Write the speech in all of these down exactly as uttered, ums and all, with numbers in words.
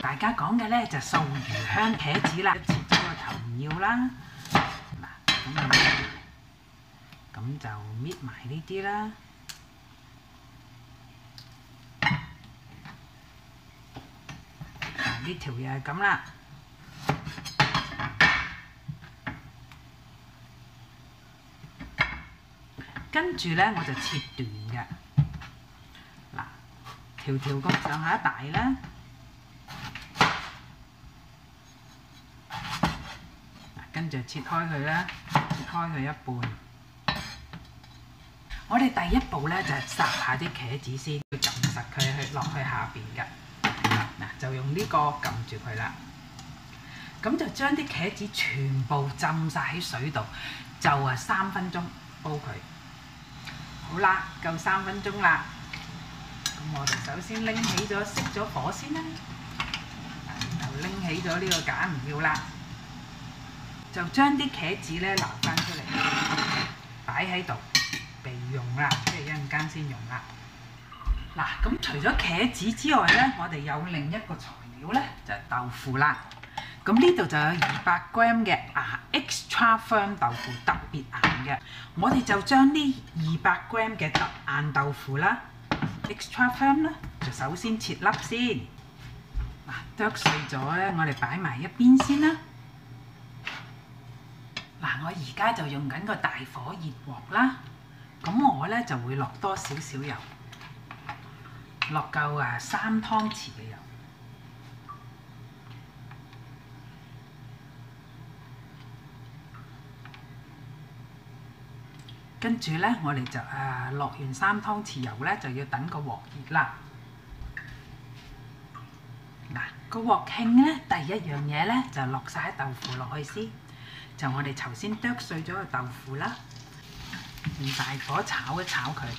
大家講嘅咧就素魚香茄子啦，切咗個頭唔要啦。嗱，咁啊，咁就搣埋呢啲啦。嗱，呢條又係咁啦。跟住咧我就切段嘅。嗱，條條咁上下大啦。跟住切開佢啦，切開佢一半。我哋第一步咧就係烚下啲茄子先，要撳實佢去落去下邊嘅。嗱，就用呢個撳住佢啦。咁就將啲茄子全部浸晒喺水度，就啊三分鐘煲佢。好啦，夠三分鐘啦。咁我哋首先拎起咗，熄咗火先啦。然後拎起咗呢個架唔要啦。就將啲茄子咧撈翻出嚟，擺喺度備用啦，即係一陣間先用啦。嗱，咁除咗茄子之外咧，我哋有另一個材料咧，就係豆腐啦。咁呢度就有二百 gram 嘅啊 extra firm 豆腐，特別硬嘅。我哋就將呢二百 gram 嘅特硬豆腐啦 ，extra firm 啦，就首先切粒先。嗱，剁碎咗咧，我哋擺埋一邊先啦。嗱，我而家就用緊個大火熱鑊啦，咁我咧就會落多少少油，落夠啊三湯匙嘅油，跟住咧我哋就啊落完三湯匙油咧，就要等個鑊熱啦。嗱，個鑊傾咧，第一樣嘢咧就落晒豆腐落去先。就我哋頭先剁碎咗個豆腐啦，用大火炒一炒佢，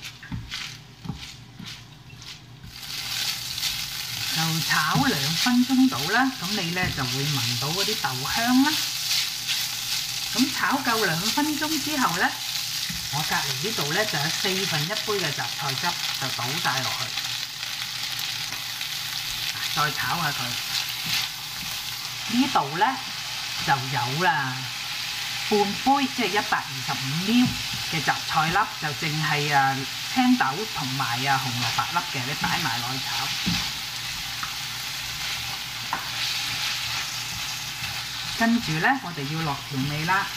就炒兩分鐘到啦。咁你咧就會聞到嗰啲豆香啦。咁炒夠兩分鐘之後咧，我隔離呢度咧就有四分一杯嘅雜菜汁，就倒晒落去，再炒下佢。呢度咧就有啦。半杯即係一百二十五 ml 嘅雜菜粒，就淨係啊青豆同埋啊紅蘿蔔粒嘅，你擺埋落去炒。跟住咧，我哋要落調味啦。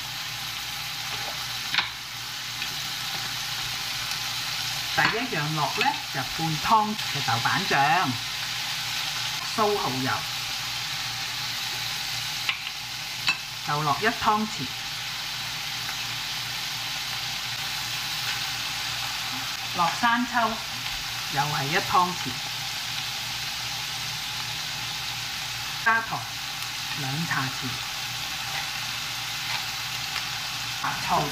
第一樣落咧就半湯嘅豆瓣醬、蘇蠔油，就落一湯匙。落生抽，又係一湯匙，加糖兩茶匙，白醋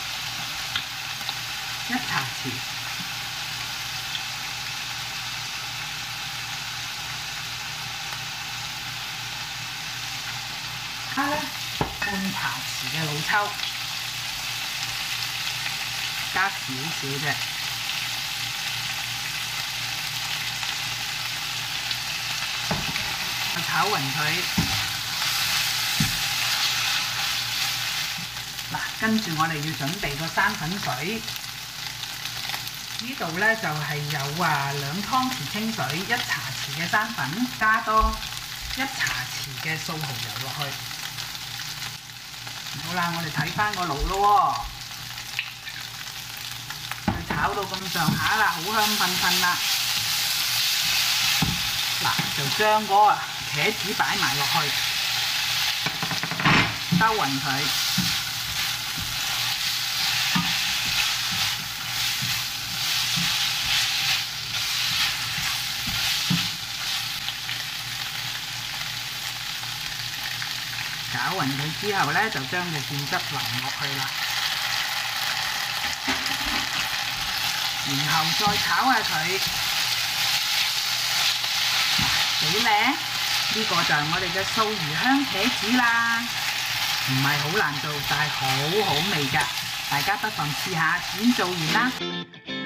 一茶匙，加咧半茶匙嘅老抽，加少少啫。炒勻佢，嗱，跟住我哋要準備個生粉水。呢度咧就係有啊兩湯匙清水，一茶匙嘅生粉，加多一茶匙嘅素蠔油落去。好啦，我哋睇翻個爐咯喎，佢炒到咁上下啦，好香噴噴啦。嗱，就將嗰個茄子擺埋落去，兜勻佢，攪勻佢之後咧，就將個芡汁淋落去啦，然後再炒下佢，幾靚！呢個就係我哋嘅素魚香茄子啦，唔係好難做，但係好好味㗎，大家不妨試下，已經做完啦。